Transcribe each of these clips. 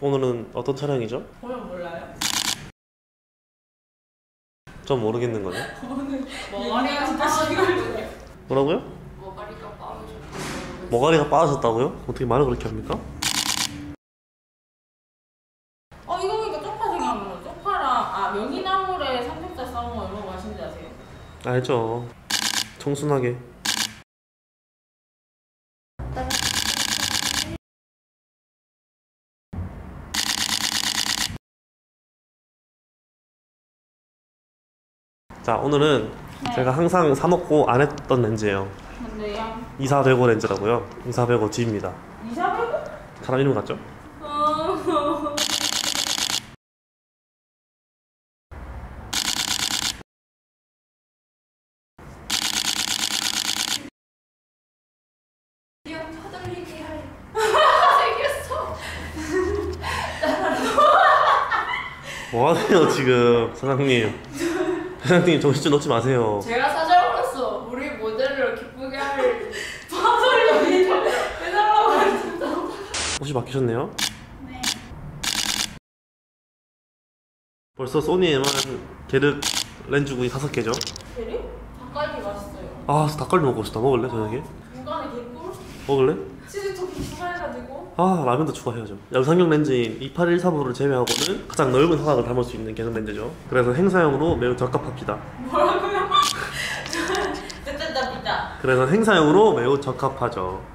오늘은 어떤 촬영이죠? 보면 몰라요? 전 모르겠는 거죠? 머리가 빠지고 뭐라고요? 머리가 빠지고 머가리가 빠졌다고요? 어떻게 말을 그렇게 합니까? 이거 보니까 쪽파 생각나요. 쪽파랑 명이나물에 삼겹살 싸먹으면 얼마나 맛있는지 아세요? 알죠. 청순하게. 자, 오늘은 제가 항상 사먹고 안 했던 렌즈예요. 근데요? 2405 렌즈라고요. 2405 G입니다. 2400? 사람 이름 같죠? 터들리게 할 생겼어. 뭐하세요 지금 사장님. 사장님 정신 좀 놓지 마세요. 제가 사장으로서 우리 모델을 기쁘게 할 파소리가 해달라고 했습니다. 옷이 바뀌셨네요. 네. 벌써 소니에만 게르 렌즈군이 5개죠. 게리? 닭갈비 맛있어요. 아, 닭갈비 먹고 싶다. 먹을래 저녁에? 중간에 개꿀? 먹을래? 치즈 토핑 추가해가지고. 아, 라면도 추가해야죠. 야구상용 렌즈인 2813호를 제외하고는 가장 넓은 사각을 담을 수 있는 개성 렌즈죠. 그래서 행사용으로 매우 적합합니다. 뭐라고요? 뜯다. 그래서 행사용으로 매우 적합하죠.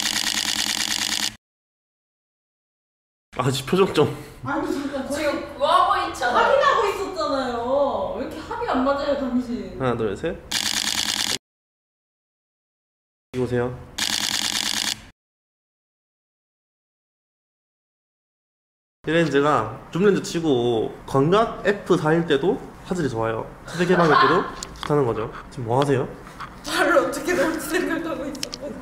아, 지 표정 좀. 아니 잠깐 지금 그거 하고 있잖아. 확인하고 있었잖아요. 왜 이렇게 합이 안 맞아요 당신? 하나, 둘, 셋. 여기 보세요. 이 렌즈가 줌렌즈 치고 광각 F4일 때도 화질이 좋아요. 차세 개방일 때도 좋다는 거죠. 지금 뭐 하세요? 발을 어떻게 넣을지 생각하고 있었거든.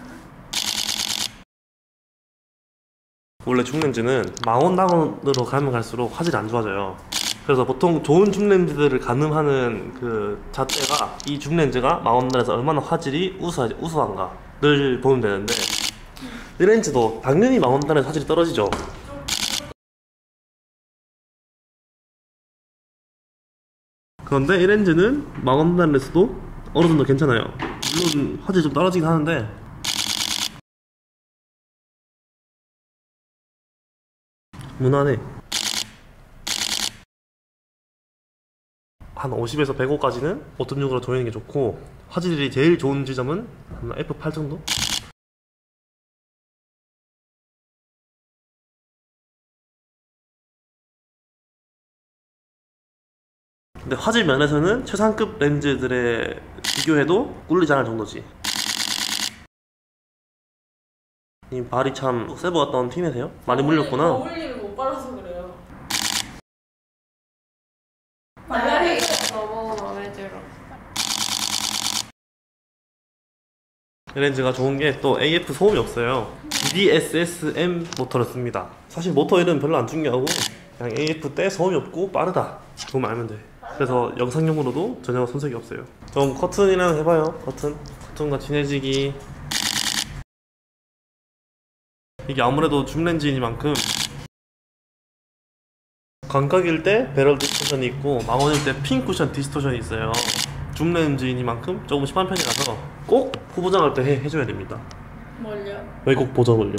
원래 줌렌즈는 망원당으로 가면 갈수록 화질이 안 좋아져요. 그래서 보통 좋은 줌렌즈들을 가늠하는 그 잣대가 이 줌렌즈가 망원단에서 얼마나 화질이 우수한가를 보면 되는데, 이 렌즈도 당연히 망원단에서 화질이 떨어지죠. 그런데 이 렌즈는 망원단에서도 어느 정도 괜찮아요. 물론 화질이 좀 떨어지긴 하는데 무난해. 한 50에서 105까지는 5.6으로 조이는 게 좋고, 화질이 제일 좋은 지점은 한 F8 정도? 근데 화질 면에서는 최상급 렌즈들에 비교해도 꿀리지 않을 정도지. 이 발이 참 세부 같다는 티 내세요? 많이 물렸구나. 어울리를 못 발라서 그래요. 발라리 너무 마음에 들어. 이 렌즈가 좋은 게 또 AF 소음이 없어요. DSSM 모터를 씁니다. 사실 모터 이름 별로 안 중요하고 그냥 AF 때 소음이 없고 빠르다, 그거만 알면 돼. 그래서 영상용으로도 전혀 손색이 없어요. 그럼 커튼이랑 해봐요. 커튼과 친해지기. 이게 아무래도 줌렌즈이니만큼 광각일 때 배럴 디스토션이 있고 망원일 때 핀 쿠션 디스토션이 있어요. 줌렌즈이니만큼 조금 심한 편이라서 꼭 후보장할 때 해줘야 됩니다. 뭘요? 왜곡 보정을요.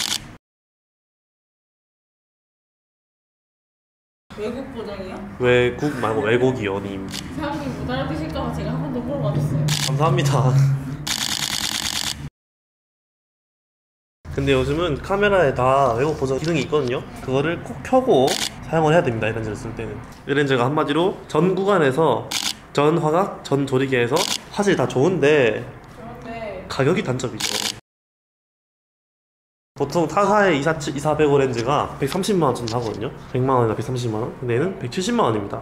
외국 보정이요? 외국 말고 왜곡이요 님. 사장님 못 알아듣실까봐 제가 한 번 더 물어봤어요. 감사합니다. 근데 요즘은 카메라에 다 왜곡 보정 기능이 있거든요. 그거를 꼭 켜고 사용을 해야 됩니다. 이 렌즈를 쓸 때는. 이 렌즈가 한마디로 전 구간에서 전 화각, 전 조리개에서 화질이 다 좋은데 가격이 단점이죠. 보통 타사의 2405 렌즈가 130만원 정도 하거든요. 100만원이나 130만원. 근데 얘는 170만원입니다.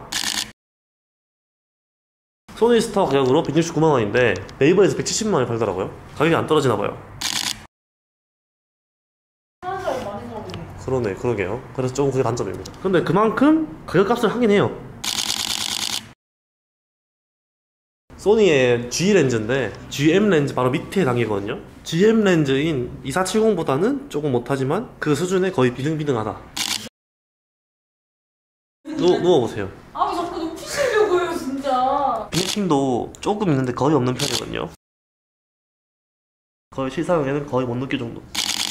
소니 스타 가격으로 169만원인데 네이버에서 170만원에 팔더라고요. 가격이 안 떨어지나봐요. 그러네, 그러게요. 그래서 조금 그게 단점입니다. 근데 그만큼 가격값을 하긴 해요. 소니의 G 렌즈인데 GM 렌즈 바로 밑에 단계거든요. GM 렌즈인 2470보다는 조금 못하지만 그 수준에 거의 비등비등하다. 누워보세요. 아, 왜 자꾸 눕히시려고 해요, 진짜. 비니팅도 조금 있는데 거의 없는 편이거든요. 거의 실사용에는 거의 못 느낄 정도.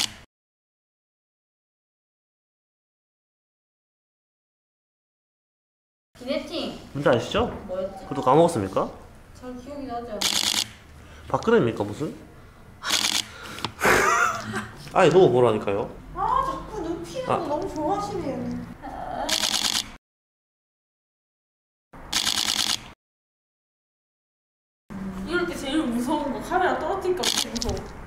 기네팅. 뭔지 아시죠? 뭐였지? 그것도 까먹었습니까? 잘 기억이 나지 않아. 박근혜입니까 무슨? 아니 누워보라니까요. 아, 자꾸 눕히는 거 너무 좋아하시네요. 이럴 때 제일 무서운 거 카메라 떨어뜨릴까 봐 무서워.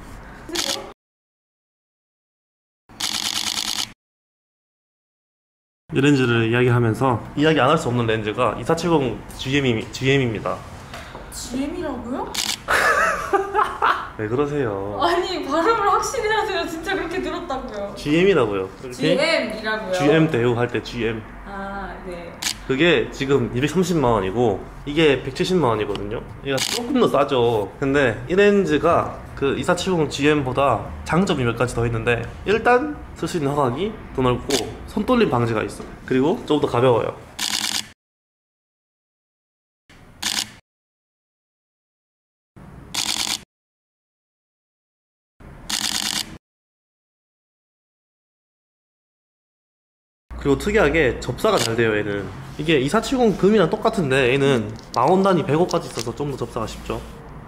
이 렌즈를 이야기하면서 이야기 안 할 수 없는 렌즈가 2470 GM입니다. GM이라고요? 왜 그러세요? 아니, 발음을 확실히 하세요. 진짜 그렇게 들었다고요. GM이라고요. GM이라고요? GM 대우 할 때 GM. 아, 네. 그게 지금 230만 원이고 이게 170만 원이거든요. 이거 조금 더 싸죠. 근데 이 렌즈가 그 2470 GM보다 장점이 몇 가지 더 있는데, 일단 쓸 수 있는 화각이 더 넓고 손떨림 방지가 있어. 그리고 좀 더 가벼워요. 그리고 특이하게 접사가 잘 돼요. 얘는 이게 2470 금이랑 똑같은데 얘는 망원단이 105까지 있어서 좀 더 접사가 쉽죠.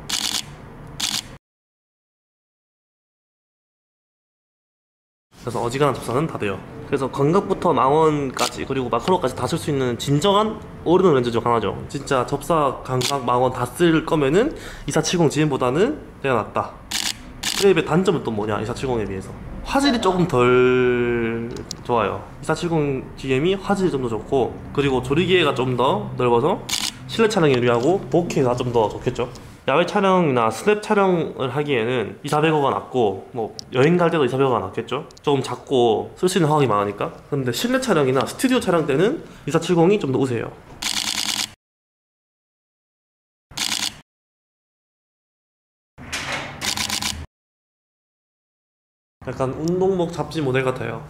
그래서 어지간한 접사는 다 돼요. 그래서 광각부터 망원까지 그리고 마크로까지 다 쓸 수 있는 진정한 오르는 렌즈 중 하나죠. 진짜 접사, 광각, 망원 다 쓸 거면은 2470 GM보다는 내가 낫다. 그랩의 단점은 또 뭐냐, 2470에 비해서 화질이 조금 덜 좋아요. 2470 GM이 화질이 좀 더 좋고, 그리고 조리기회가 좀 더 넓어서 실내 촬영에 유리하고 보케가 좀 더 좋겠죠. 야외 촬영이나 스냅 촬영을 하기에는 2400호가 낫고, 뭐 여행 갈 때도 2400호가 낫겠죠. 조금 작고 쓸 수 있는 화각이 많으니까. 근데 실내 촬영이나 스튜디오 촬영 때는 2470이 좀 더 우세요. 약간 운동복 잡지 모델 같아요.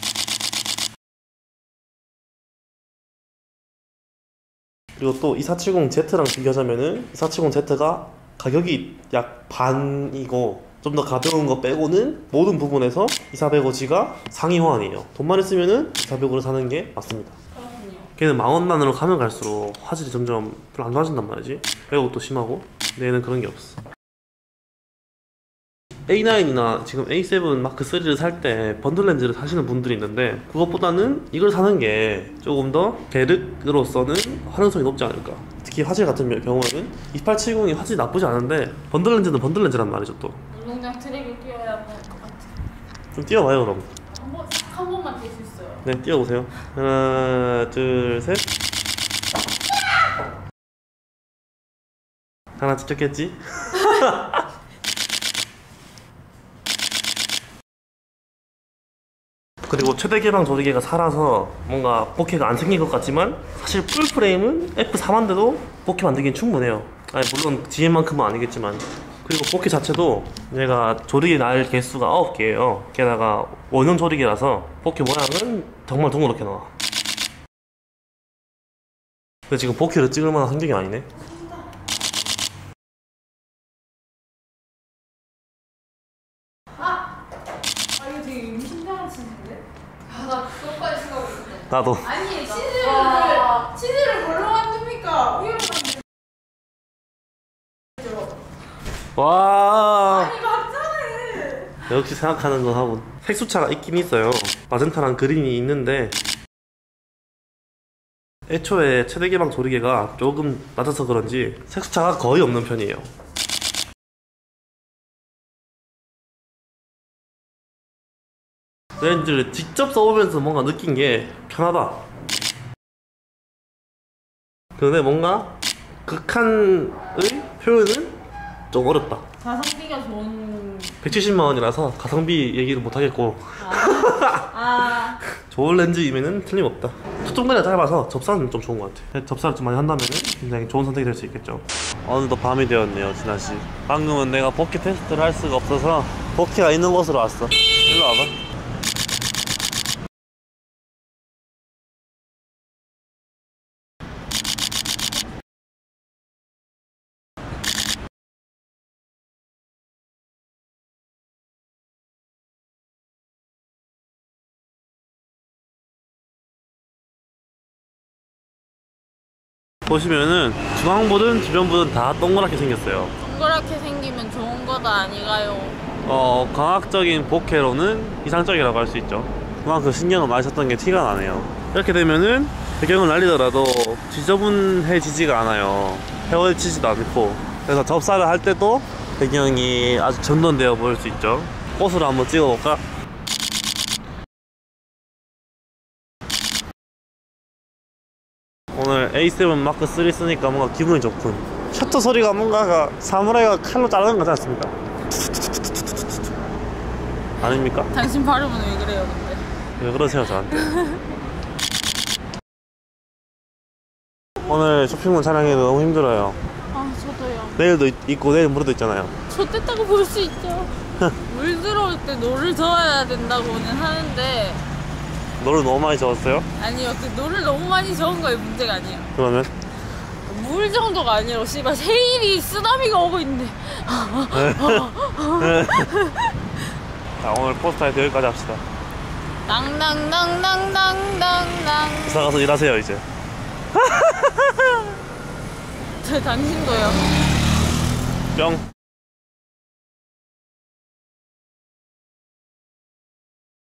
그리고 또 2470Z랑 비교하자면은 2470Z가 가격이 약 반이고, 좀 더 가벼운 거 빼고는 모든 부분에서 2400G가 상위 호환이에요. 돈만 있으면은 2400으로 사는 게 맞습니다. 그렇군요. 걔는 망원단으로 가면 갈수록 화질이 점점 별로 안 좋아진단 말이지. 왜곡도 심하고. 근데 얘는 그런 게 없어. A9이나 지금 A7 마크 3를 살 때 번들 렌즈를 사시는 분들이 있는데, 그것보다는 이걸 사는 게 조금 더 계륵으로서는 활용성이 높지 않을까. 특히 화질 같은 경우에는 2870이 화질이 나쁘지 않은데 번들 렌즈는 번들 렌즈란 말이죠. 또 운동장 트랙을 뛰어야 할 것 같아. 좀 뛰어봐요 그럼. 한 번만 뛸 수 있어요. 네, 뛰어보세요. 하나 둘 셋. 하나 찍혔겠지? 그리고 최대 개방 조리개가 살아서 뭔가 포케가 안 생긴 것 같지만, 사실 풀프레임은 F4만대도 포케 만들기엔 충분해요. 아니 물론 GM만큼은 아니겠지만. 그리고 포케 자체도 얘가 조리개 날 개수가 9개예요 게다가 원형 조리개라서 포케 모양은 정말 둥그렇게 나와. 근데 지금 포케를 찍을 만한 환경이 아니네. 이거 되게 의심장한 치즈인데? 나 그것까지 생각하고 있었네. 나도. 아니, 치즈를 뭘로 만듭니까? 우유로 만들죠. 와, 아니, 맞잖아요. 역시 생각하는 건 하고. 색수차가 있긴 있어요. 마젠타랑 그린이 있는데, 애초에 최대 개방 조리개가 조금 낮아서 그런지 색수차가 거의 없는 편이에요. 렌즈를 직접 써보면서 뭔가 느낀 게 편하다. 근데 뭔가 극한의 표현은 좀 어렵다. 가성비가 좋은. 170만 원이라서 가성비 얘기를 못 하겠고, 좋은 렌즈임에는 틀림없다. 초점거리가 짧아서 접사는 좀 좋은 것 같아. 접사를 좀 많이 한다면 굉장히 좋은 선택이 될 수 있겠죠. 어느덧 밤이 되었네요, 진아씨. 방금은 내가 포켓 테스트를 할 수가 없어서 포켓가 있는 곳으로 왔어. 일로 와봐. 보시면은 중앙부든 주변부든 다 동그랗게 생겼어요. 동그랗게 생기면 좋은 거다 아니가요? 과학적인 복회로는 이상적이라고 할 수 있죠. 그만큼 신경을 많이 썼던 게 티가 나네요. 이렇게 되면은 배경을 날리더라도 지저분해지지가 않아요. 헤어지지도 않고. 그래서 접사를 할 때도 배경이 아주 정돈되어 보일 수 있죠. 꽃으로 한번 찍어볼까? 오늘 A7 마크 3 쓰니까 뭔가 기분이 좋군. 셔터 소리가 뭔가 사무라이가 칼로 자르는 거지 않습니까? 아닙니까? 당신 발음은 왜 그래요 근데? 왜 그러세요 저한테? 오늘 쇼핑몰 촬영이 너무 힘들어요. 아 저도요. 내일도 있고 내일 모레도 있잖아요. 좋댔다고 볼 수 있죠. 물 들어올 때 노를 저어야 된다고는 하는데 노를 너무 많이 저었어요? 아니요 그 노를 너무 많이 저은 거에 문제가 아니에요. 그러면? 물 정도가 아니라 씨발 세일이 쓰나미가 오고 있는데. 자 오늘 포스타에서 여기까지 합시다. 낭낭낭낭낭낭낭. 회사 가서 일하세요 이제. 저 당신도요. 뿅.